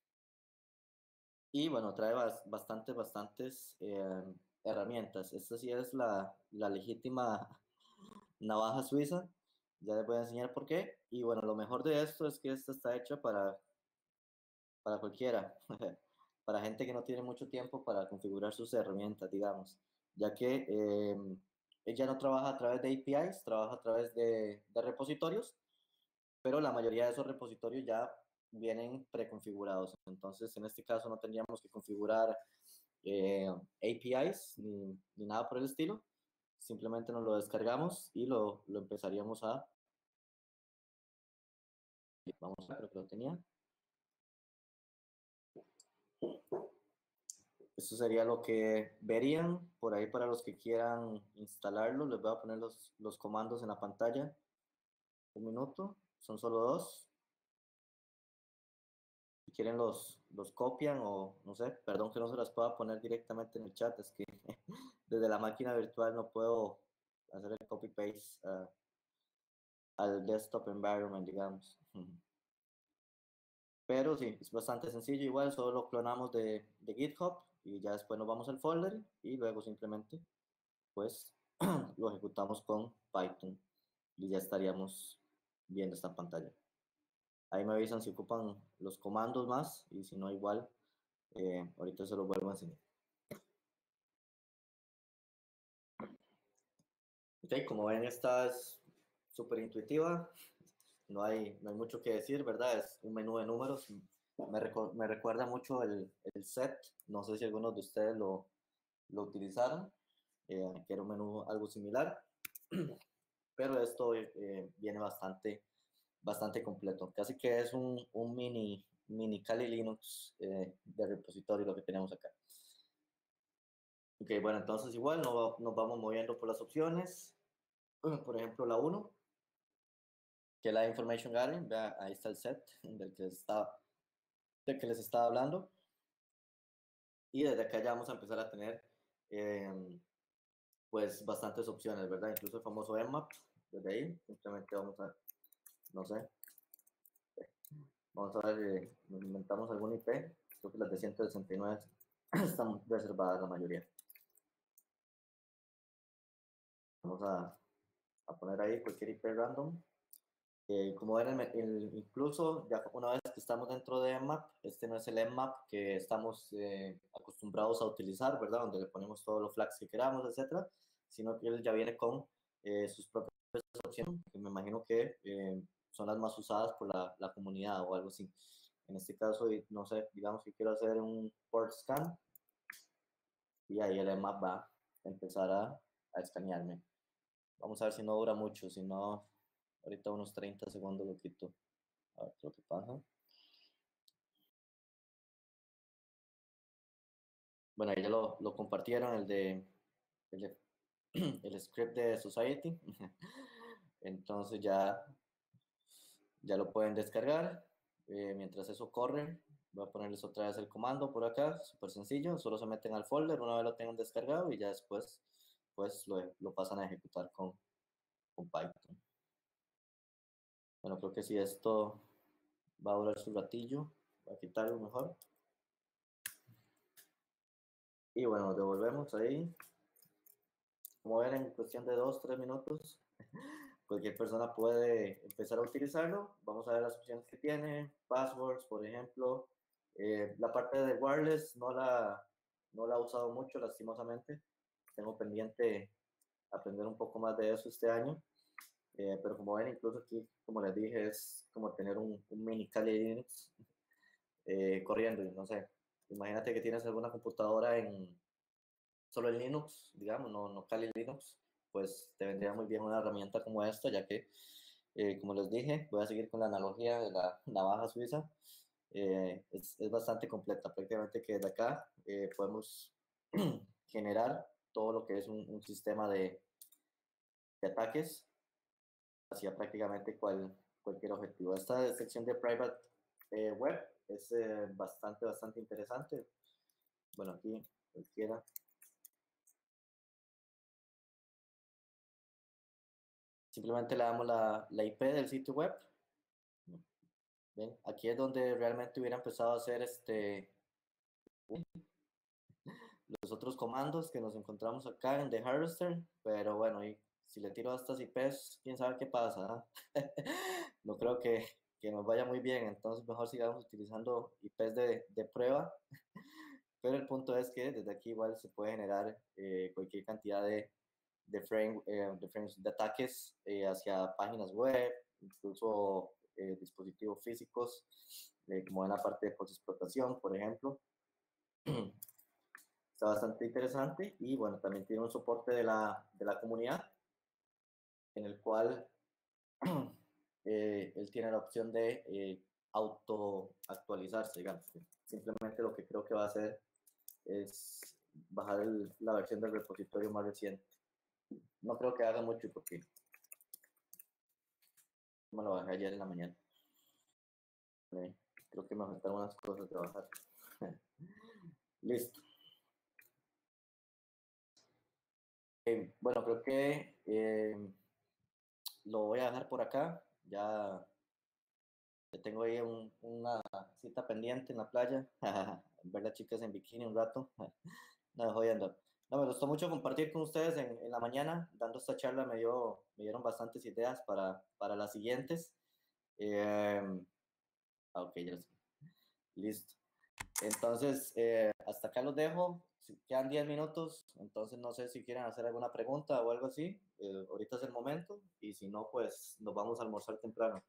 Y bueno, trae bastantes herramientas. Esta sí es la legítima navaja suiza. Ya les voy a enseñar por qué. Y bueno, lo mejor de esto es que esta está hecha para cualquiera, para gente que no tiene mucho tiempo para configurar sus herramientas, digamos, ya que ella no trabaja a través de APIs, trabaja a través de repositorios, pero la mayoría de esos repositorios ya vienen preconfigurados. Entonces, en este caso no tendríamos que configurar APIs ni nada por el estilo. Simplemente nos lo descargamos y lo empezaríamos a... Vamos a ver, creo que lo tenía. Eso sería lo que verían por ahí para los que quieran instalarlo. Les voy a poner los comandos en la pantalla. Un minuto, son solo dos. Si quieren los copian o no sé, perdón que no se las pueda poner directamente en el chat, es que desde la máquina virtual no puedo hacer el copy-paste al desktop environment, digamos. Pero sí, es bastante sencillo, igual solo lo clonamos de GitHub y ya después nos vamos al folder y luego simplemente pues lo ejecutamos con Python y ya estaríamos viendo esta pantalla. Ahí me avisan si ocupan los comandos más y si no igual, ahorita se los vuelvo a enseñar. Ok, como ven esta es súper intuitiva, no hay mucho que decir, ¿verdad? Es un menú de números, me recuerda mucho el set, no sé si algunos de ustedes lo utilizaron, que era un menú algo similar, pero esto viene bastante completo. Casi que es un mini Kali Linux de repositorio lo que tenemos acá. Ok, bueno, entonces igual nos vamos moviendo por las opciones. Por ejemplo, la uno que es la Information Gathering. Vea, ahí está el set del que les estaba hablando. Y desde acá ya vamos a empezar a tener pues bastantes opciones, ¿verdad? Incluso el famoso Nmap, desde ahí simplemente vamos a, no sé, vamos a ver, nos inventamos algún IP, creo que las de 169 están reservadas la mayoría. Vamos a poner ahí cualquier IP random. Como ven, incluso ya una vez que estamos dentro de Nmap, este no es el Nmap que estamos acostumbrados a utilizar, ¿verdad? Donde le ponemos todos los flags que queramos, etcétera, sino que él ya viene con sus propias opciones, que me imagino que son las más usadas por la comunidad o algo así. En este caso, no sé, digamos que quiero hacer un port scan y ahí el Nmap va a empezar a escanearme. Vamos a ver si no dura mucho, si no, ahorita unos 30 segundos lo quito. A ver qué es lo que pasa. Bueno, ahí ya lo compartieron, el, de, el script de Society. Entonces ya lo pueden descargar. Mientras eso corre, voy a ponerles otra vez el comando por acá, súper sencillo. Solo se meten al folder una vez lo tengan descargado y ya después pues lo pasan a ejecutar con Python. Bueno, creo que si esto va a durar su ratillo, voy a quitarlo mejor. Y bueno, devolvemos ahí. Como ven, en cuestión de 2-3 minutos, cualquier persona puede empezar a utilizarlo. Vamos a ver las opciones que tiene, passwords, por ejemplo. La parte de wireless no la he usado mucho, lastimosamente. Tengo pendiente aprender un poco más de eso este año. Pero como ven, incluso aquí, como les dije, es como tener un mini Kali Linux corriendo. No sé, imagínate que tienes alguna computadora solo en Linux, digamos, no Kali Linux, pues te vendría muy bien una herramienta como esta, ya que, como les dije, voy a seguir con la analogía de la navaja suiza. Es bastante completa, prácticamente que desde acá podemos generar todo lo que es un sistema de ataques hacia prácticamente cualquier objetivo. Esta sección de private web es bastante interesante. Bueno, aquí cualquiera. Simplemente le damos la IP del sitio web. ¿Ven? Aquí es donde realmente hubiera empezado a hacer los otros comandos que nos encontramos acá en The Harvester, pero bueno, y si le tiro a estas IPs, quién sabe qué pasa. No creo que nos vaya muy bien, entonces mejor sigamos utilizando IPs de prueba, pero el punto es que desde aquí igual se puede generar cualquier cantidad de frames de ataques hacia páginas web, incluso dispositivos físicos, como en la parte de post-explotación, por ejemplo. Está bastante interesante y bueno, también tiene un soporte de la comunidad en el cual él tiene la opción de auto actualizarse, digamos. Simplemente lo que creo que va a hacer es bajar la versión del repositorio más reciente. No creo que haga mucho porque me lo bajé ayer en la mañana. Creo que me faltaron unas cosas de bajar. Listo. Bueno, creo que lo voy a dejar por acá. Ya tengo ahí una cita pendiente en la playa. Ver las chicas en bikini un rato. No, jodiendo. No, me gustó mucho compartir con ustedes en la mañana. Dando esta charla me dieron bastantes ideas para las siguientes. Eh, ok, ya sé. Listo. Entonces, hasta acá los dejo. Quedan 10 minutos, entonces no sé si quieren hacer alguna pregunta o algo así. Ahorita es el momento y si no, pues nos vamos a almorzar temprano.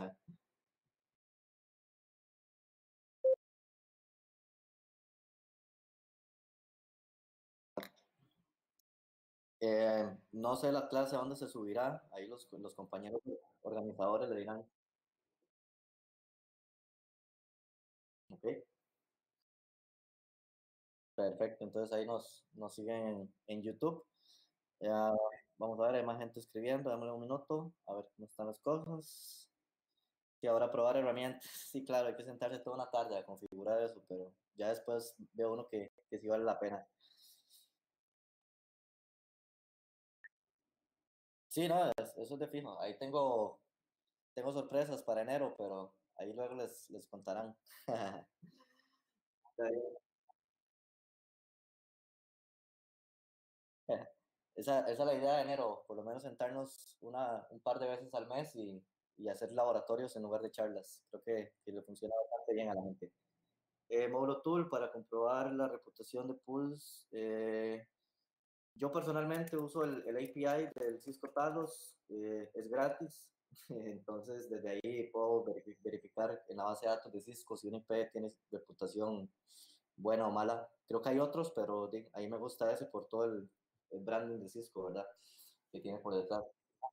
No sé la clase a dónde se subirá, ahí los compañeros organizadores le dirán, ok, perfecto, entonces ahí nos siguen en YouTube. Vamos a ver, hay más gente escribiendo, dámosle un minuto, a ver cómo están las cosas. Y ahora probar herramientas. Sí, claro, hay que sentarse toda una tarde a configurar eso, pero ya después veo uno que sí vale la pena. Sí, no, eso es de fijo. Ahí tengo sorpresas para enero, pero ahí luego les contarán. Esa es la idea de enero, por lo menos sentarnos un par de veces al mes y hacer laboratorios en lugar de charlas. Creo que le funciona bastante bien a la gente. Módulo Tool para comprobar la reputación de pools. Yo personalmente uso el API del Cisco Talos, es gratis, entonces desde ahí puedo verificar en la base de datos de Cisco si un IP tiene reputación buena o mala. Creo que hay otros, pero ahí me gusta ese por todo el branding de Cisco, ¿verdad? Que tiene por detrás.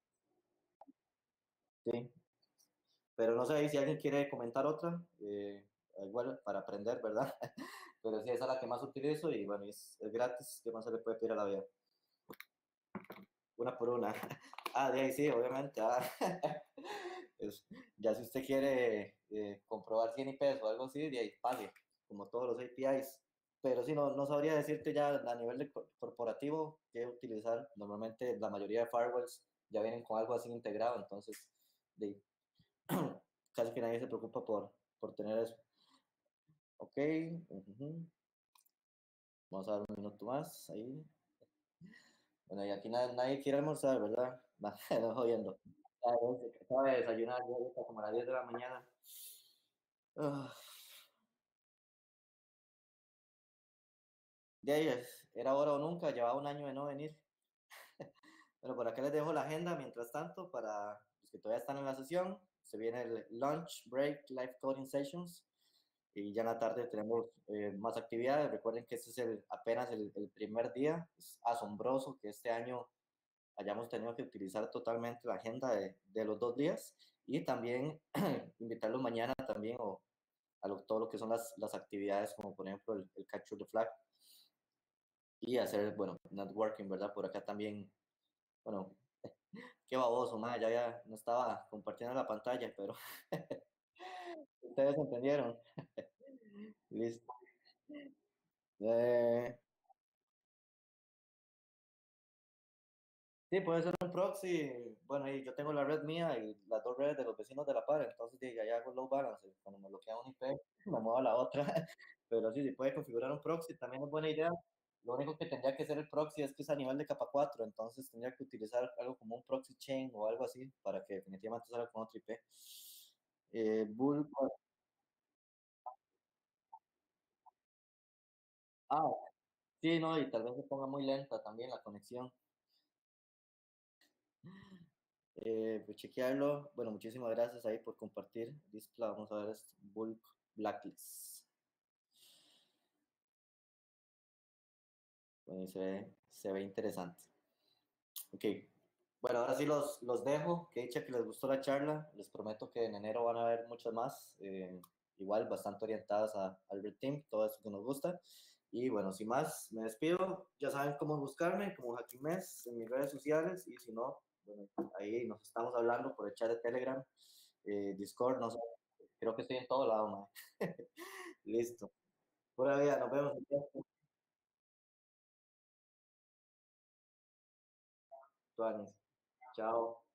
Sí, pero no sé si alguien quiere comentar otra, igual para aprender, ¿verdad? Pero sí, esa es la que más utilizo y bueno, es gratis, ¿qué más se le puede pedir a la vida? Una por una. Ah, de ahí sí, obviamente. Ah. Es- ya si usted quiere comprobar 100 IPs o algo así, de ahí pague, como todos los APIs. Pero sí, no sabría decirte ya a nivel de corporativo qué utilizar. Normalmente la mayoría de firewalls ya vienen con algo así integrado, entonces de, casi que nadie se preocupa por tener eso. Ok, ujú. Vamos a dar un minuto más ahí. Bueno, y aquí nadie quiere almorzar, ¿verdad? No jodiendo. Acaba de desayunar, ya está como a las 10 de la mañana. Ah, de ahí era hora o nunca, llevaba un año de no venir. Bueno, por acá les dejo la agenda mientras tanto para los que todavía están en la sesión. Se viene el lunch, break, live coding sessions y ya en la tarde tenemos más actividades. Recuerden que este es apenas el primer día. Es asombroso que este año hayamos tenido que utilizar totalmente la agenda de los 2 días y también invitarlos mañana también o todo lo que son las actividades como por ejemplo el Capture the Flag y hacer, bueno, networking, ¿verdad? Por acá también, bueno, qué baboso, ya no estaba compartiendo la pantalla, pero ustedes entendieron. Listo. Eh, sí, puede ser un proxy. Bueno, y yo tengo la red mía y las dos redes de los vecinos de la par, entonces ya hago load balance. Cuando me bloquea un IP, me muevo a la otra. Pero sí, se puede configurar un proxy, también es buena idea. Lo único que tendría que ser el proxy es que es a nivel de capa 4, entonces tendría que utilizar algo como un proxy chain o algo así para que definitivamente salga con otro IP. Bull, ah, sí, no, y tal vez se ponga muy lenta también la conexión. Pues chequearlo. Bueno, muchísimas gracias ahí por compartir. Display, vamos a ver esto. Bulk Blacklist. Bueno, se ve interesante. Ok. Bueno, ahora sí los dejo. Que dicha que les gustó la charla. Les prometo que en enero van a haber muchas más. Igual, bastante orientadas al Red Team, todo eso que nos gusta. Y bueno, sin más, me despido. Ya saben cómo buscarme, como Mes en mis redes sociales. Y si no, bueno, ahí nos estamos hablando por el chat de Telegram, Discord, no sé. Creo que estoy en todo lado, man. Listo. Pura vida, nos vemos. Tuanis. Chao.